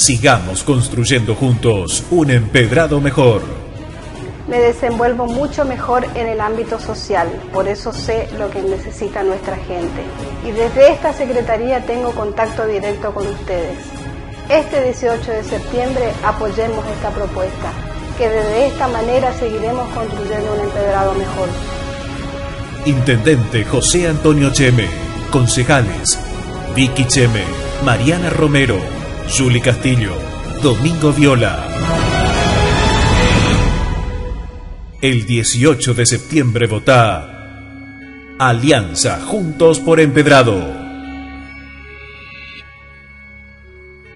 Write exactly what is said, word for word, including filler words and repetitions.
Sigamos construyendo juntos un empedrado mejor. Me desenvuelvo mucho mejor en el ámbito social, por eso sé lo que necesita nuestra gente. Y desde esta Secretaría tengo contacto directo con ustedes. Este dieciocho de septiembre apoyemos esta propuesta, que de esta manera seguiremos construyendo un empedrado mejor. Intendente José Antonio Cheme, concejales Vicky Cheme, Mariana Romero, Juli Castillo, Domingo Viola. El dieciocho de septiembre votá Alianza Juntos por Empedrado.